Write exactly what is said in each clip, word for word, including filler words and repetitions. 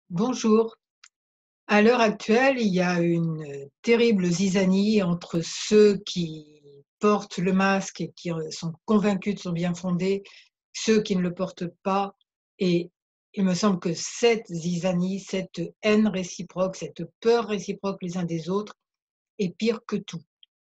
Bonjour. À l'heure actuelle, il y a une euh, terrible zizanie entre ceux qui portent le masque et qui euh, sont convaincus de son bien-fondé, ceux qui ne le portent pas. Et il me semble que cette zizanie, cette haine réciproque, cette peur réciproque les uns des autres est pire que tout.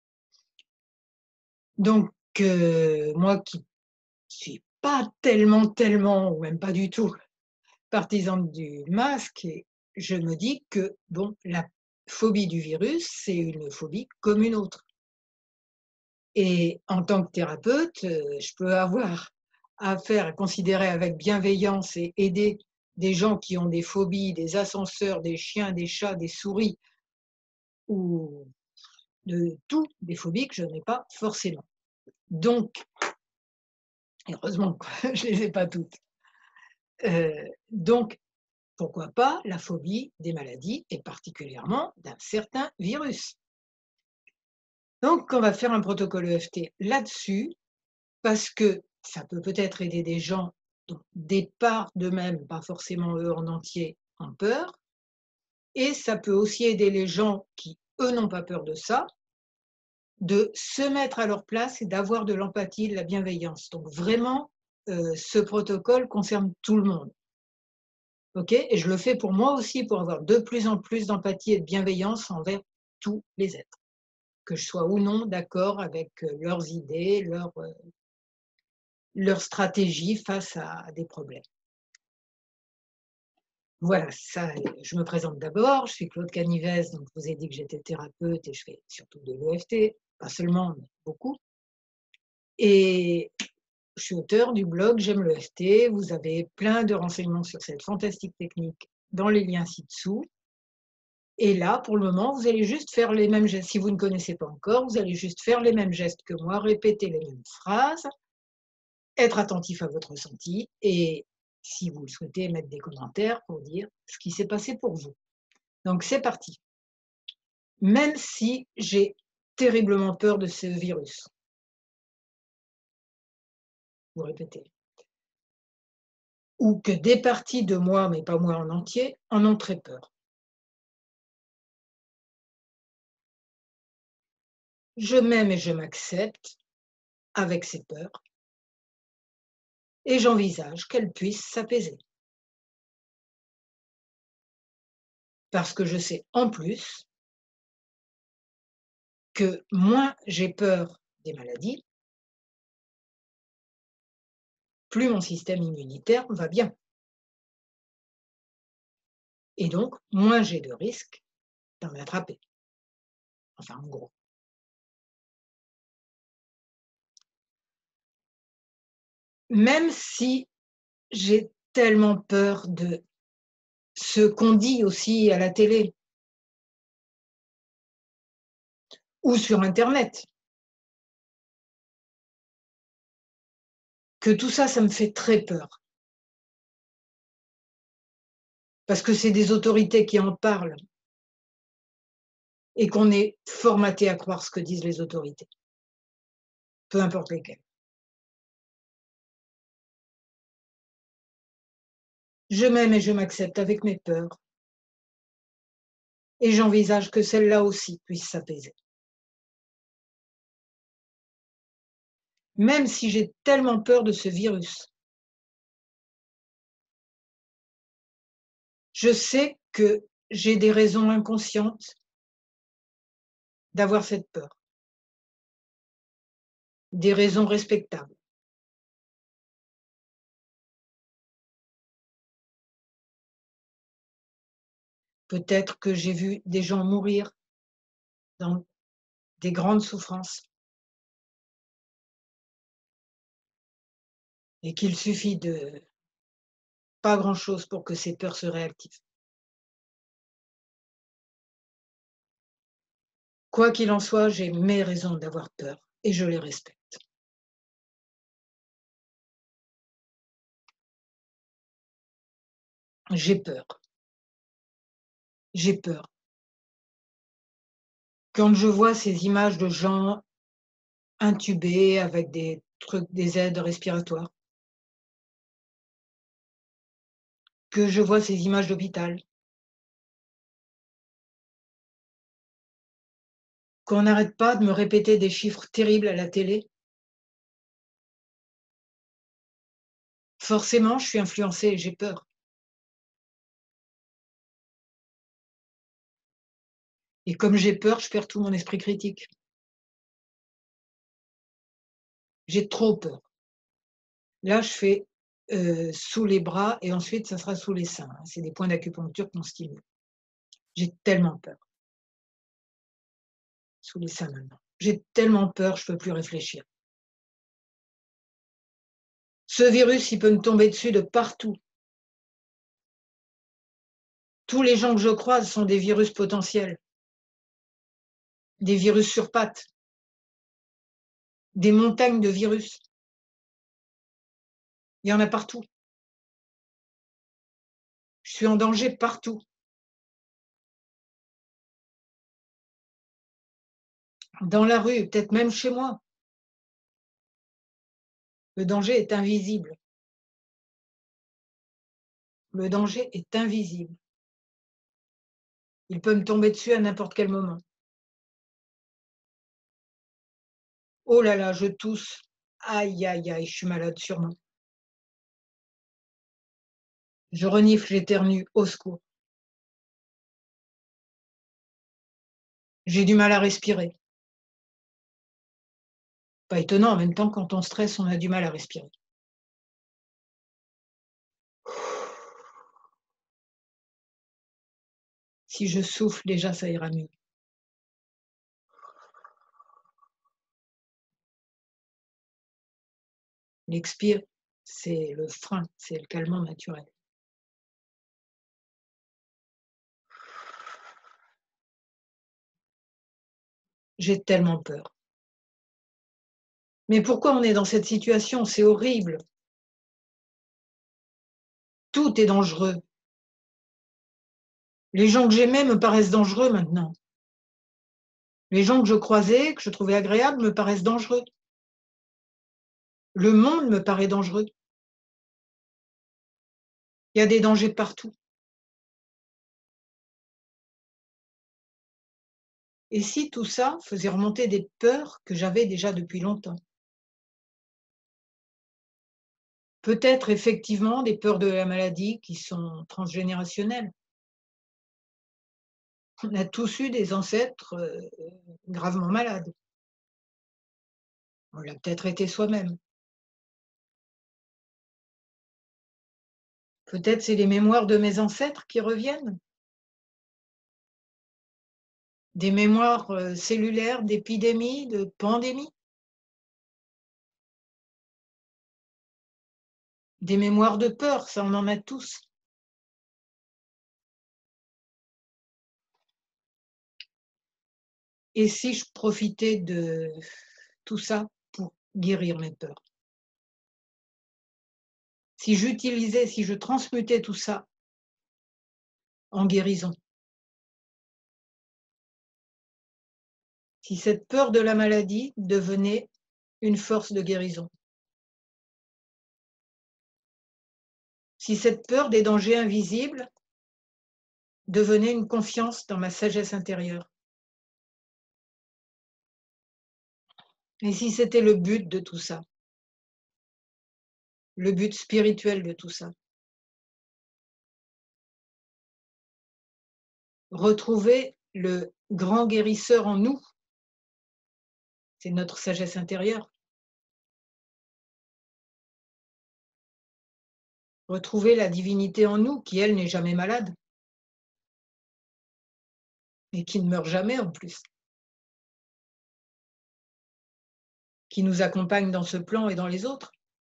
Donc, euh, moi qui suis pas tellement, tellement, ou même pas du tout, partisane du masque et je me dis que, bon, la phobie du virus, c'est une phobie comme une autre et en tant que thérapeute, heu, je peux avoir affaire à considérer avec bienveillance et aider des gens qui ont des phobies, des ascenseurs, des chiens, des chats, des souris ou de tout, des phobies que je n'ai pas forcément. Donc heureusement que je les ai pas toutes. Heu, donc pourquoi pas la phobie des maladies et particulièrement d'un certain virus. Donc on va faire un protocole E F T là-dessus parce que ça peut peut-être aider des gens dont des parts d'eux-mêmes, pas forcément eux en entier, ont peur et ça peut aussi aider les gens qui, eux, n'ont pas peur de ça, de se mettre à leur place et d'avoir de l'empathie, de la bienveillance. Donc vraiment, heu, ce protocole concerne tout le monde, OK? Et je le fais pour moi aussi, pour avoir de plus en plus d'empathie et de bienveillance envers tous les êtres. Que je sois ou non d'accord avec, heu, leurs idées, leurs, heu, leurs stratégies face à des problèmes. Voilà, ça, je me présente d'abord, je suis Claude Canivès, donc je vous ai dit que j'étais thérapeute et je fais surtout de l'E F T, pas seulement, mais beaucoup et je suis auteur du blog J'aime l'E F T. Vous avez plein de renseignements sur cette fantastique technique dans les liens ci-dessous et là, pour le moment, vous allez juste faire les mêmes gestes. Si vous ne connaissez pas encore, vous allez juste faire les mêmes gestes que moi, répéter les mêmes phrases. Être attentif à votre ressenti et si vous le souhaitez, mettre des commentaires pour dire ce qui s'est passé pour vous. Donc c'est parti. Même si j'ai terriblement peur de ce virus, vous répétez, ou que des parties de moi, mais pas moi en entier, en ont très peur. Je m'aime et je m'accepte avec ces peurs et j'envisage qu'elles puissent s'apaiser. Parce que je sais en plus que moins j'ai peur des maladies, plus mon système immunitaire va bien. Et donc, moins j'ai de risques d'en attraper. Enfin, en gros. Même si j'ai tellement peur de ce qu'on dit aussi à la télé ou sur internet, que tout ça, ça me fait très peur. Parce que c'est des autorités qui en parlent et qu'on est formaté à croire ce que disent les autorités, peu importe lesquelles. Je m'aime et je m'accepte avec mes peurs et j'envisage que celles-là aussi puissent s'apaiser. Même si j'ai tellement peur de ce virus, je sais que j'ai des raisons inconscientes d'avoir cette peur, des raisons respectables. Peut-être que j'ai vu des gens mourir dans des grandes souffrances et qu'il suffit de pas grand-chose pour que ces peurs se réactivent. Quoi qu'il en soit, j'ai mes raisons d'avoir peur et je les respecte. J'ai peur, j'ai peur. Quand je vois ces images de gens intubés avec des trucs, des aides respiratoires, que je vois ces images d'hôpital, Qu'on n'arrête pas de me répéter des chiffres terribles à la télé. Forcément, je suis influencée et j'ai peur. Et comme j'ai peur, je perds tout mon esprit critique. J'ai trop peur. Là, je fais, heu, sous les bras et ensuite ça sera sous les seins, hein. C'est des points d'acupuncture qu'on stimule. J'ai tellement peur. Sous les seins maintenant. J'ai tellement peur, je peux plus réfléchir. Ce virus, il peut me tomber dessus de partout. Tous les gens que je croise sont des virus potentiels. Des virus sur pattes. Des montagnes de virus. Il y en a partout. Je suis en danger partout. Dans la rue, peut-être même chez moi. Le danger est invisible. Le danger est invisible. Il peut me tomber dessus à n'importe quel moment. Oh là là, je tousse. Aïe, aïe, aïe, je suis malade sûrement. Je renifle, j'éternue, au secours. J'ai du mal à respirer. Pas étonnant, en même temps, quand on stresse, on a du mal à respirer. Si je souffle, déjà, ça ira mieux. L'expire, c'est le frein, c'est le calmant naturel. J'ai tellement peur. Mais pourquoi on est dans cette situation? C'est horrible. Tout est dangereux. Les gens que j'aimais me paraissent dangereux maintenant. Les gens que je croisais, que je trouvais agréables, me paraissent dangereux. Le monde me paraît dangereux. Il y a des dangers partout. Et si tout ça faisait remonter des peurs que j'avais déjà depuis longtemps? Peut-être effectivement des peurs de la maladie qui sont transgénérationnelles. On a tous eu des ancêtres, heu, gravement malades. On l'a peut-être été soi-même. Peut-être c'est les mémoires de mes ancêtres qui reviennent? Des mémoires, heu, cellulaires d'épidémies, de pandémies? Des mémoires de peur, ça on en a tous. Et si je profitais de tout ça pour guérir mes peurs? Si j'utilisais, si je transmutais tout ça en guérison? Si cette peur de la maladie devenait une force de guérison? Si cette peur des dangers invisibles devenait une confiance dans ma sagesse intérieure? Et si c'était le but de tout ça? Le but spirituel de tout ça? Retrouver le grand guérisseur en nous. C'est notre sagesse intérieure. Retrouver la divinité en nous qui, elle, n'est jamais malade. Et qui ne meurt jamais en plus. Qui nous accompagne dans ce plan et dans les autres.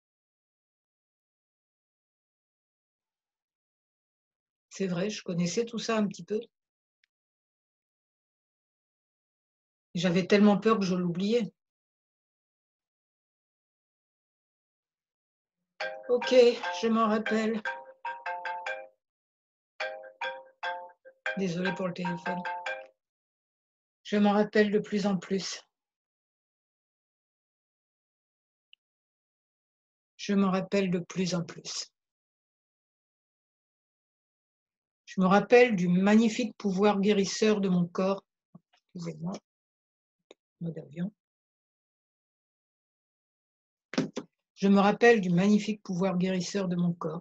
C'est vrai, je connaissais tout ça un petit peu. J'avais tellement peur que je l'oubliais. OK, je m'en rappelle. Désolée pour le téléphone. Je m'en rappelle de plus en plus. Je m'en rappelle de plus en plus. Je me rappelle du magnifique pouvoir guérisseur de mon corps. Excusez-moi. mode avion. Je me rappelle du magnifique pouvoir guérisseur de mon corps,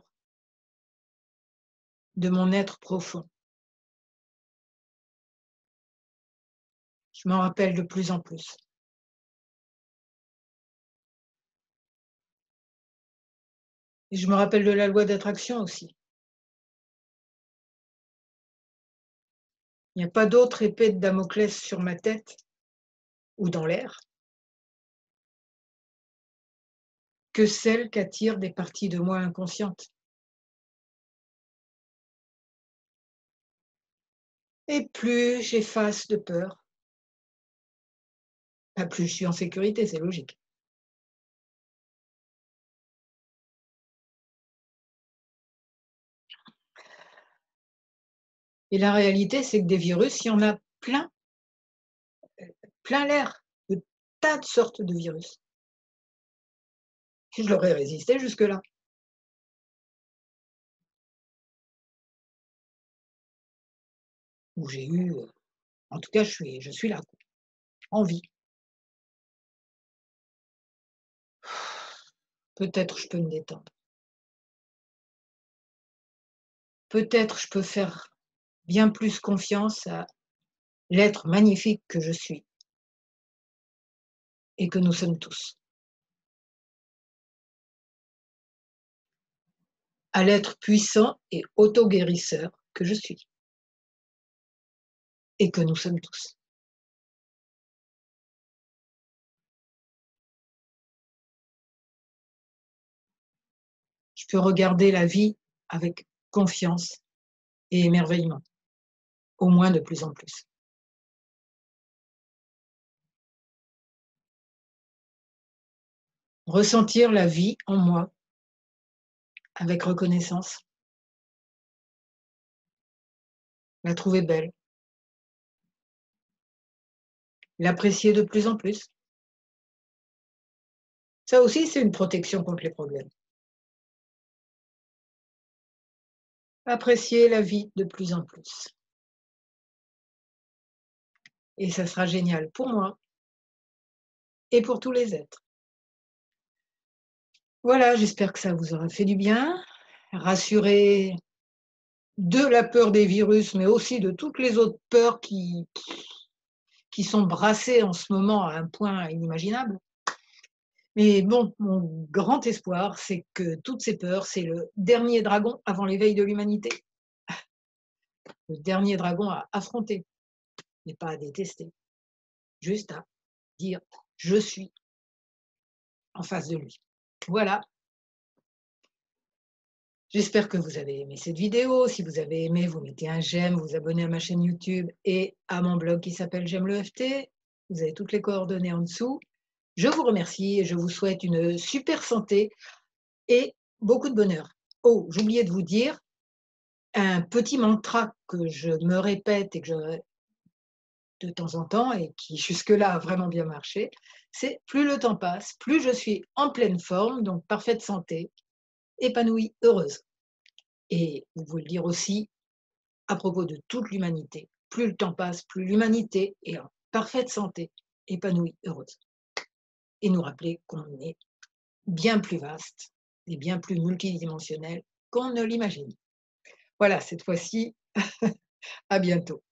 de mon être profond. Je m'en rappelle de plus en plus. Et je me rappelle de la loi d'attraction aussi. Il n'y a pas d'autre épée de Damoclès sur ma tête ou dans l'air que celle qu'attirent des parties de moi inconscientes. Et plus j'efface de peur, bah, plus je suis en sécurité, c'est logique. Et la réalité, c'est que des virus, il y en a plein, plein l'air, de tas de sortes de virus. Je leur ai résisté jusque-là. Où j'ai eu, euh, en tout cas, je suis, je suis là, quoi, en vie. Peut-être je peux me détendre. Peut-être je peux faire bien plus confiance à l'être magnifique que je suis et que nous sommes tous. À l'être puissant et auto-guérisseur que je suis et que nous sommes tous. Je peux regarder la vie avec confiance et émerveillement, au moins de plus en plus. Ressentir la vie en moi avec reconnaissance, la trouver belle, l'apprécier de plus en plus. Ça aussi, c'est une protection contre les problèmes. Apprécier la vie de plus en plus. Et ça sera génial pour moi et pour tous les êtres. Voilà, j'espère que ça vous aura fait du bien, rassuré de la peur des virus, mais aussi de toutes les autres peurs qui, qui sont brassées en ce moment à un point inimaginable. Mais bon, mon grand espoir, c'est que toutes ces peurs, c'est le dernier dragon avant l'éveil de l'humanité. Le dernier dragon à affronter, mais pas à détester, juste à dire « je suis » en face de lui. Voilà. J'espère que vous avez aimé cette vidéo. Si vous avez aimé, vous mettez un j'aime, vous abonnez à ma chaîne YouTube et à mon blog qui s'appelle J'aime le F T. Vous avez toutes les coordonnées en dessous. Je vous remercie et je vous souhaite une super santé et beaucoup de bonheur. Oh, j'oubliais de vous dire un petit mantra que je me répète et que je de temps en temps et qui jusque-là a vraiment bien marché, c'est plus le temps passe, plus je suis en pleine forme, donc parfaite santé, épanouie, heureuse. Et vous pouvez le dire aussi à propos de toute l'humanité. Plus le temps passe, plus l'humanité est en parfaite santé, épanouie, heureuse. Et nous rappeler qu'on est bien plus vaste et bien plus multidimensionnel qu'on ne l'imagine. Voilà, cette fois-ci, à bientôt.